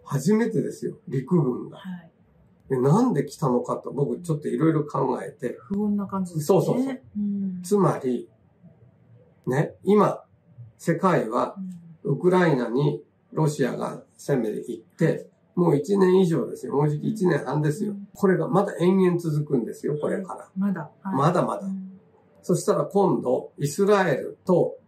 初めてですよ、陸軍が。はい、でなんで来たのかと僕ちょっといろいろ考えて。 不穏な感じですね。 そうそうそう。つまり、ね、今、世界は、ウクライナにロシアが攻めていって、もう1年以上ですよ。もうじき1年半ですよ。これがまだ延々続くんですよ、これから。 まだ。 まだまだ。そしたら今度、イスラエルと、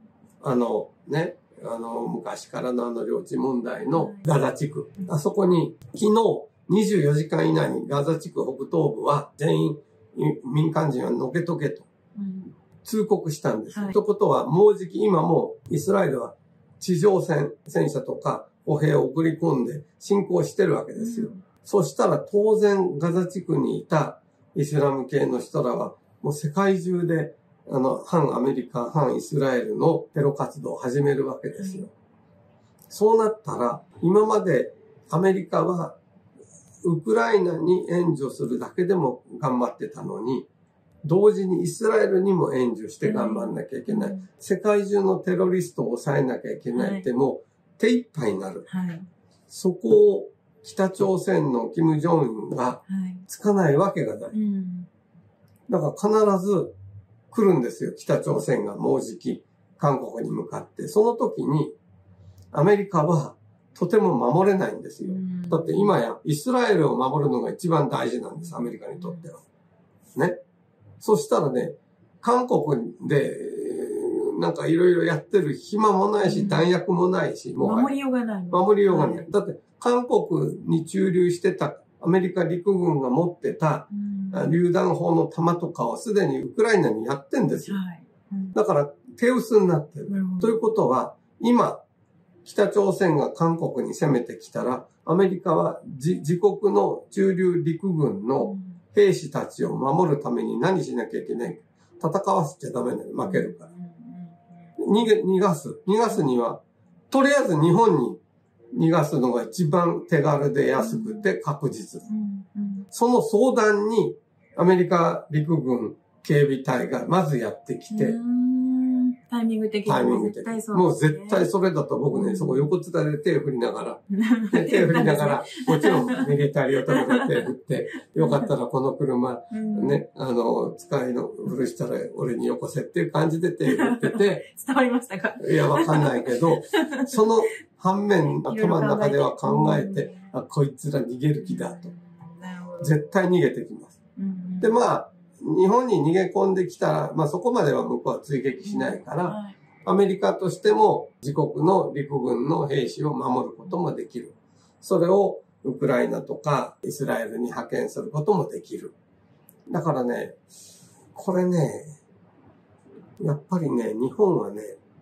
昔からの領地問題のガザ地区。あそこに、昨日24時間以内にガザ地区北東部は全員民間人はのけとけと通告したんです。ということは、もうじき今もイスラエルは地上戦車とか歩兵を送り込んで侵攻してるわけですよ。そしたら当然ガザ地区にいたイスラム系の人らはもう世界中で反アメリカ、反イスラエルのテロ活動を始めるわけですよ。そうなったら、今までアメリカはウクライナに援助するだけでも頑張ってたのに、同時にイスラエルにも援助して頑張んなきゃいけない。世界中のテロリストを抑えなきゃいけないってもう手一杯になる。そこを北朝鮮の金正恩がつかないわけがない。だから必ず来るんですよ。北朝鮮がもうじき韓国に向かって。その時にアメリカはとても守れないんですよ。だって今やイスラエルを守るのが一番大事なんです。アメリカにとっては。ね。そしたらね、韓国でなんかいろいろやってる暇もないし、弾薬もないし、もう守りようがない。 守りようがない。だって韓国に駐留してたアメリカ陸軍が持ってた榴弾砲の弾とかはすでにウクライナにやってんですよ。だから手薄になってる。ということは、今、北朝鮮が韓国に攻めてきたら、アメリカは自国の駐留陸軍の兵士たちを守るために何しなきゃいけない。戦わせちゃダメなの。負けるから。逃がすには、とりあえず日本に逃がすのが一番手軽で安くて確実。その相談にアメリカ陸軍警備隊がまずやってきて、 タイミング的にもう絶対それだと僕ね、そこ横伝いで手振りながら、もちろんミリタリーを取る手振って、よかったらこの車、ね、使いの古したら俺によこせっていう感じで手振ってて。 伝わりましたか？ いや、わかんないけど、その反面、頭の中では考えて、こいつら逃げる気だと。絶対逃げてきます。で、日本に逃げ込んできたら、そこまでは向こうは追撃しないから、アメリカとしても自国の陸軍の兵士を守ることもできる。それをウクライナとかイスラエルに派遣することもできる。だからね、これね、やっぱりね、日本はね、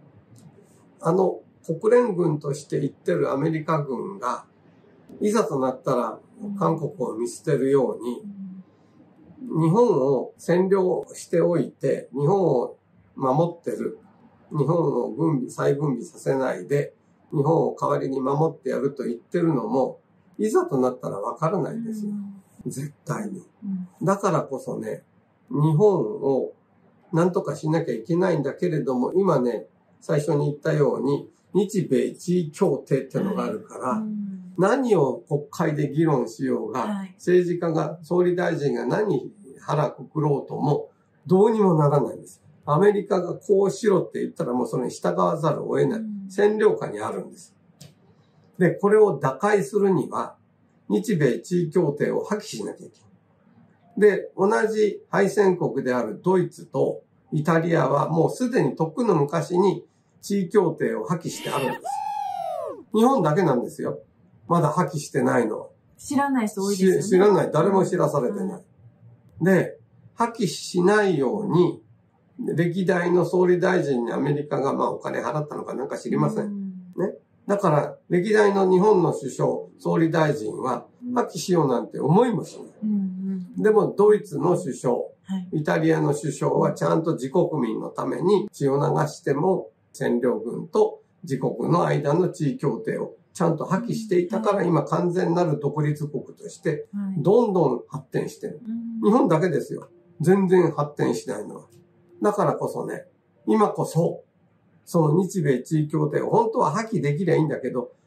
国連軍として言ってるアメリカ軍が、いざとなったら韓国を見捨てるように、日本を占領しておいて、日本を守ってる。日本を再軍備させないで、日本を代わりに守ってやると言ってるのも、いざとなったらわからないんですよ。絶対に。だからこそね、日本を何とかしなきゃいけないんだけれども、今ね、最初に言ったように、日米地位協定ってのがあるから、何を国会で議論しようが、政治家が、総理大臣が何腹くくろうとも、どうにもならないんです。アメリカがこうしろって言ったらもうそれに従わざるを得ない。占領下にあるんです。で、これを打開するには、日米地位協定を破棄しなきゃいけない。で、同じ敗戦国であるドイツとイタリアはもうすでにとっくの昔に地位協定を破棄してあるんです。日本だけなんですよ。まだ破棄してないの。 知らない人多いですよね。 知らない。誰も知らされてない。で、破棄しないように、歴代の総理大臣にアメリカがお金払ったのかなんか知りません。ね。だから、歴代の日本の首相、総理大臣は破棄しようなんて思いもしない。でも、ドイツの首相、イタリアの首相はちゃんと自国民のために血を流しても占領軍と自国の間の地位協定をちゃんと破棄していたから今完全なる独立国としてどんどん発展してる。日本だけですよ。全然発展しないのは。だからこそね、今こそ、その日米地位協定を本当は破棄できりゃいいんだけど、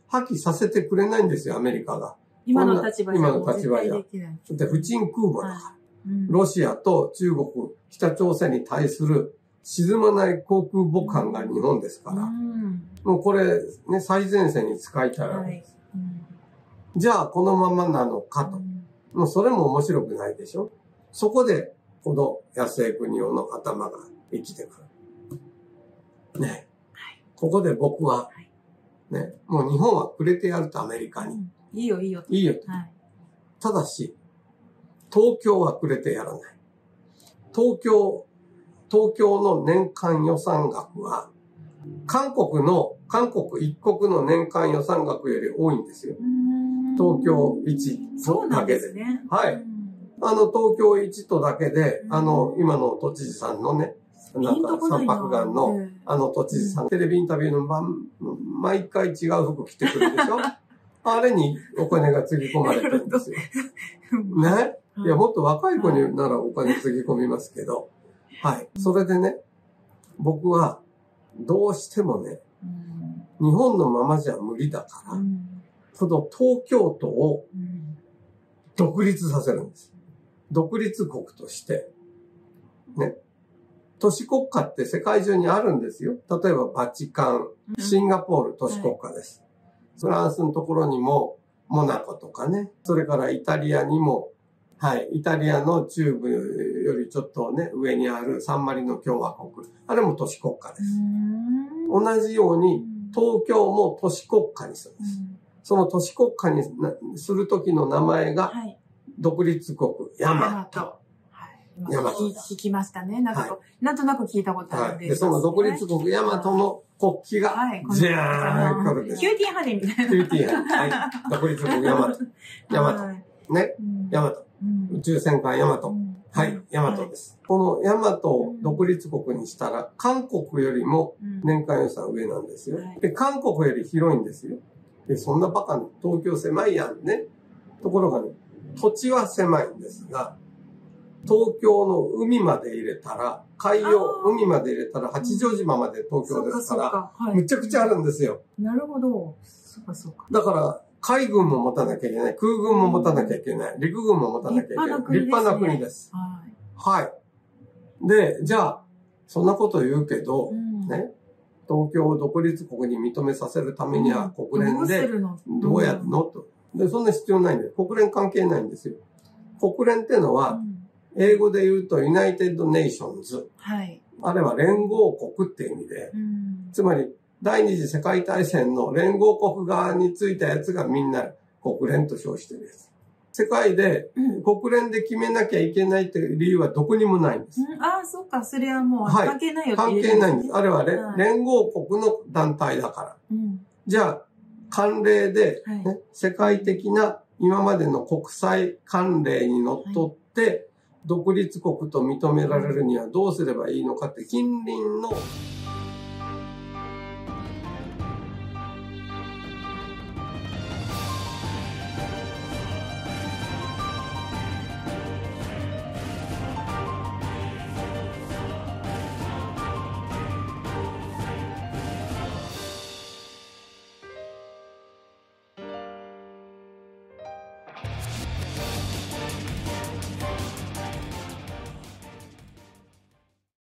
破棄させてくれないんですよ、アメリカが。 今の立場じゃ今の立場じゃ。 絶対できない。 で、不沈空母だから。 はい、うん、 ロシアと中国、北朝鮮に対する沈まない航空母艦が日本ですから。うん、もうこれ、ね、最前線に使いたいわけです。はい、うん、じゃあ、このままなのかと。うん、もうそれも面白くないでしょ。そこで、この安江国夫の頭が生きてくる。ね。はい、ここで僕は、ね、もう日本はくれてやるとアメリカに。うん、 いいよ、いいよ。 いいよと。はい、ただし、東京はくれてやらない。東京の年間予算額は、韓国一国の年間予算額より多いんですよ。東京1 そうなんだけで。 ですね。 はい。東京1とだけで、今の都知事さんのね、なんか三白眼の都知事さん、テレビインタビューの毎回違う服着てくるでしょあれにお金がつぎ込まれてるんですよ。ね。いや、もっと若い子にならお金つぎ込みますけど。はい。それでね、僕は、どうしてもね、日本のままじゃ無理だから、この東京都を独立させるんです。独立国として、ね。都市国家って世界中にあるんですよ。例えばバチカン、シンガポール都市国家です。フランスのところにもモナコとかね。それからイタリアにも、はい、イタリアの中部よりちょっとね、上にあるサンマリノ共和国。あれも都市国家です。同じように東京も都市国家にするんです。その都市国家にするときの名前が、独立国、大和。 大和。聞きましたね。なんとなく聞いたことあるんです。 で、その独立国、大和の国旗が、じゃーん、来るんです。 キューティーハニーみたいな。 キューティーハニー。はい。独立国、大和。大和。ね。大和。宇宙戦艦大和。はい。大和です。この大和を独立国にしたら、韓国よりも年間予算上なんですよ。で、韓国より広いんですよ。で、そんなバカな、東京狭いやんね。ところがね、土地は狭いんですが、東京の海まで入れたら、海まで入れたら八丈島まで東京ですから、むちゃくちゃあるんですよ。 なるほど。そうかそうか。 だから、海軍も持たなきゃいけない。空軍も持たなきゃいけない。陸軍も持たなきゃいけない。立派な国です。はい。で、じゃあ、そんなこと言うけど、ね、東京を独立国に認めさせるためには国連でどうやるのと。で、そんな必要ないんで、国連関係ないんですよ。国連っていうのは、英語で言うとユナイテッドネーションズ。はい。あれは連合国っていう意味で、つまり第二次世界大戦の連合国側についたやつがみんな国連と称してるやつ。世界で国連で決めなきゃいけないっていう理由はどこにもないんです。 ああ、そっか。それはもう関係ないよって関係ないんです。あれは連合国の団体だから。じゃあ、慣例で、ね、世界的な今までの国際慣例にのっとって、独立国と認められるにはどうすればいいのかって近隣の